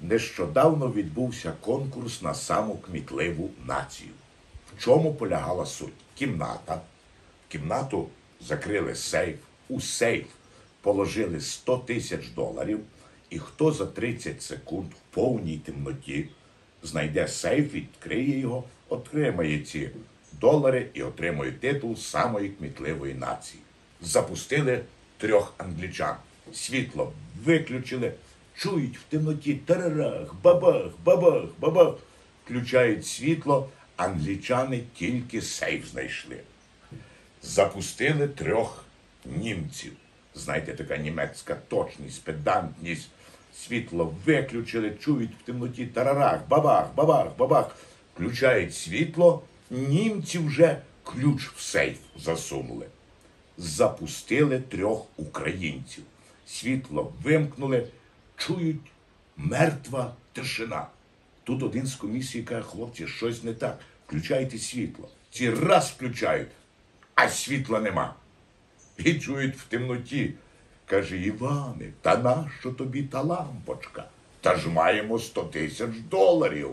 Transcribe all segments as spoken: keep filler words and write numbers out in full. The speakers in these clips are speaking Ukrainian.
Нещодавно відбувся конкурс на саму кмітливу націю. В чому полягала суть? Кімната. В кімнату закрили сейф. У сейф положили сто тисяч доларів. І хто за тридцять секунд в повній темноті знайде сейф, відкриє його, отримає ці долари і отримує титул самої кмітливої нації. Запустили трьох англічан. Світло виключили, чують в темноті тарарах, бабах, бабах, бабах. Включають світло, англічани тільки сейф знайшли. Запустили трьох німців. Знаєте, така німецька точність, педантність. Світло виключили, чують в темноті тарарах, бабах, бабах, бабах. Включають світло, німці вже ключ в сейф засунули. Запустили трьох українців. Світло вимкнули, чують мертва тишина. Тут один з комісії каже: хлопці, щось не так, включайте світло. Ці раз включають, а світла нема. І чують в темноті. Каже: Іване, та нащо тобі та лампочка? Та ж маємо сто тисяч доларів.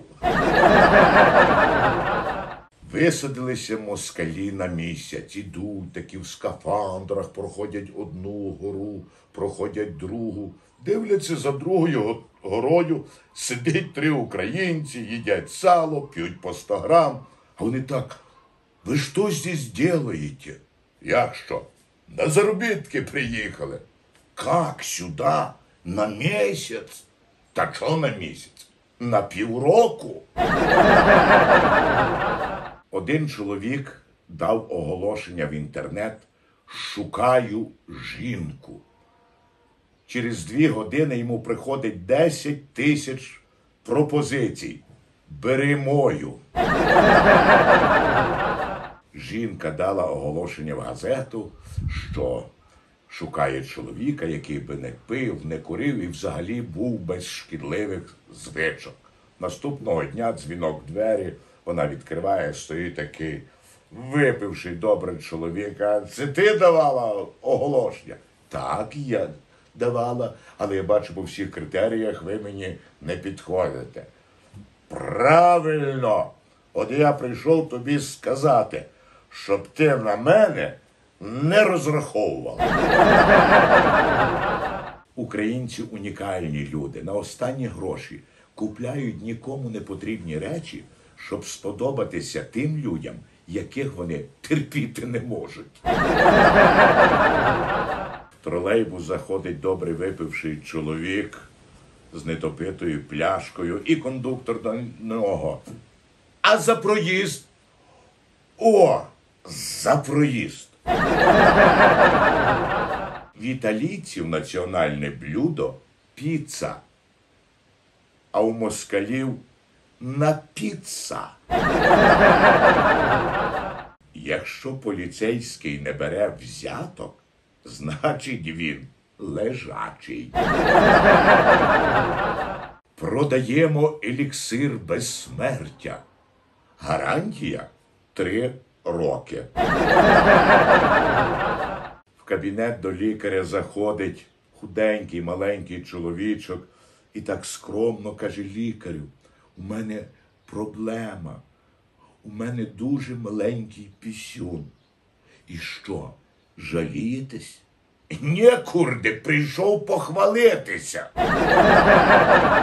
Висадилися москалі на місяць, ідуть такі в скафандрах, проходять одну гору, проходять другу. Дивляться, за другою горою сидять три українці, їдять сало, п'ють по сто грам. А вони так: ви що здесь делаете? Як що? На заробітки приїхали. Как сюда? На місяць? Та що на місяць? На півроку? Один чоловік дав оголошення в інтернет: шукаю жінку. Через дві години йому приходить десять тисяч пропозицій. Бери мою. Жінка дала оголошення в газету, що шукає чоловіка, який би не пив, не курив і взагалі був без шкідливих звичок. Наступного дня дзвінок в двері, вона відкриває, стоїть такий випивший добрий чоловік. А це ти давала оголошення? Так, я давала, але я бачу, по всіх критеріях ви мені не підходите. Правильно! От я прийшов тобі сказати, щоб ти на мене не розраховував. Українці унікальні люди. На останні гроші купляють нікому не потрібні речі, щоб сподобатися тим людям, яких вони терпіти не можуть. В тролейбус заходить добрий випивший чоловік з недопитою пляшкою, і кондуктор до нього: а за проїзд? О, за проїзд. В італійців національне блюдо – піца, а у москалів – напіцца. Якщо поліцейський не бере взяток, значить він лежачий. Продаємо еліксир безсмертя. Гарантія – три роки. В кабінет до лікаря заходить худенький, маленький чоловічок і так скромно каже лікарю: у мене проблема, у мене дуже маленький пісюн. І що, жалієтесь? Ні, курде, прийшов похвалитися.